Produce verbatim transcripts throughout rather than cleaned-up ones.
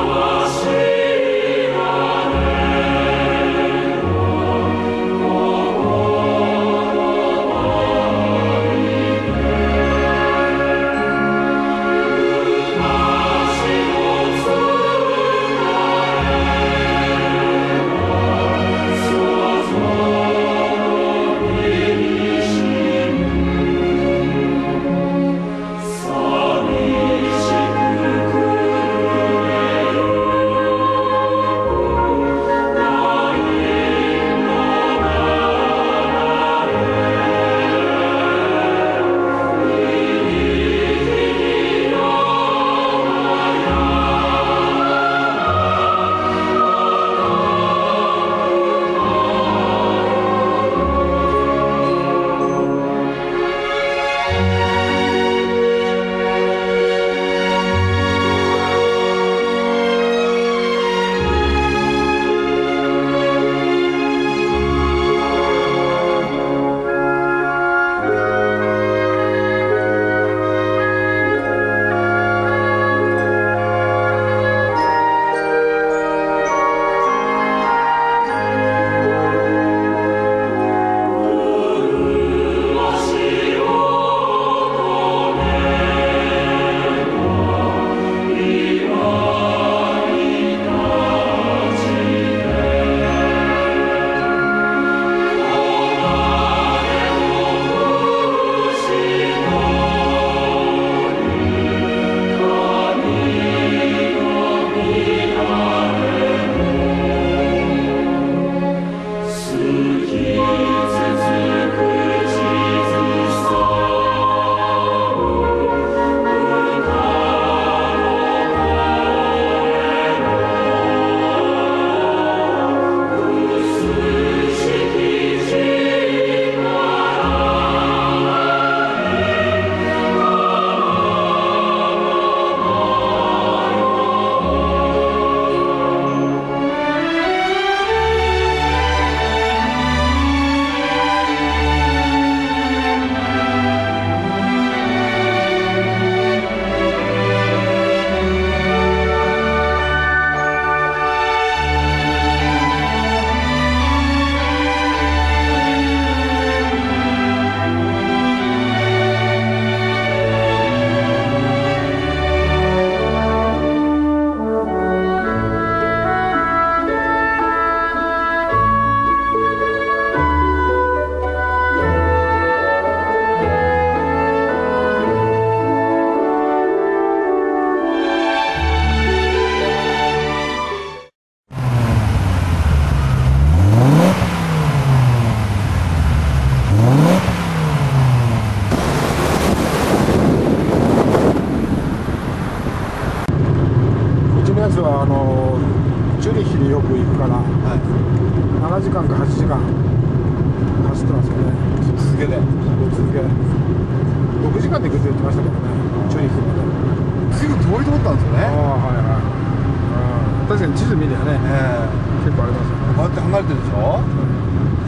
はあのチューリッヒによく行くから、はい、ななじかんかはちじかん走ってますよね。 続けて続けろくじかんで行くって言ってましたけどね、チューリッヒまで。 すぐ遠いと思ったんですよね。 ああ、はいはい、うん、確かに地図見りゃね、えー、結構ありますよね。 こうやって離れてるでしょ、うん、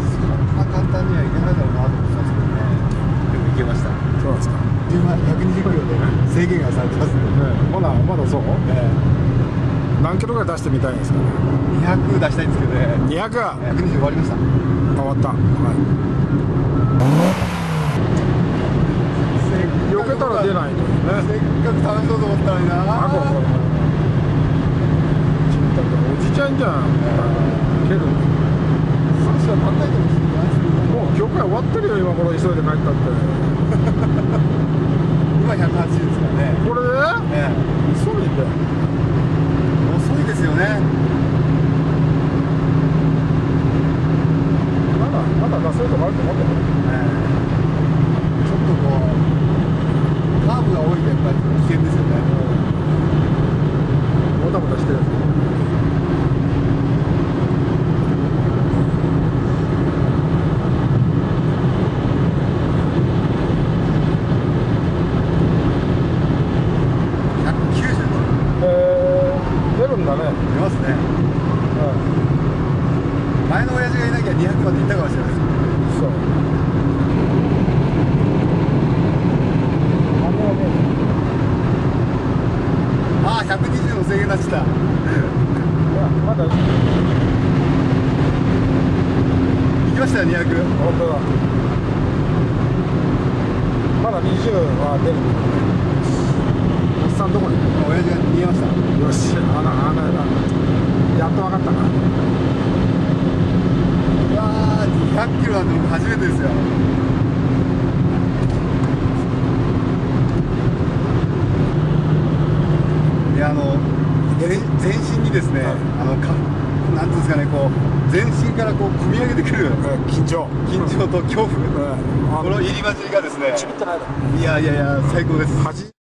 そんな簡単にはいけないだろうなと思ってたんですけどね。でも行けました。 そうなんですか。 ひゃくにじゅっキロで制限がされてますんで、ね、 まだまだそう、えー何キロぐらい出してみたいんですかね。 にひゃく出したいんですけどね。 にひゃく？ ひゃくにじゅう終わりました。 終わった。はい。避けたら出ないとね。 せっかく楽しそうと思ったのにな。あここ。 おじちゃんじゃん。けど。 話は考えてほしいんじゃないですか。 もう業界終わってるよ今頃急いで帰ったって。 今ひゃくはちじゅうですからね。 これで？ね。急いで。 遅いですよね。 まだまだ出せるとこあると思ってる、 えー、ちょっとこうカーブが多いとやっぱり危険ですよね。 もたもたしてる。 ひゃくきゅうじゅうです。 えー、出るんだね。 出ますね。うん、前の親父がいなきゃにひゃくまで行ったかもしれないです。 そう。あ、 ひゃくにじゅうの制限になっちゃった。 いやまだ行きましたよにひゃく。 本当だ。まだにじゅうは出るんだよね。おっさんどこにいるの？ 親父が見えました。 よし、あのあのやっと分かったな。 うわー、にひゃくキロなんて僕初めてですよ。いや、あの全全身にですね、 はい、 あのかなんていうんですかね、こう全身からこう込み上げてくる緊張緊張と恐怖、 うん、 この入り混じりがですね、 ちびってないだろ。 いやいやいや最高です。 恥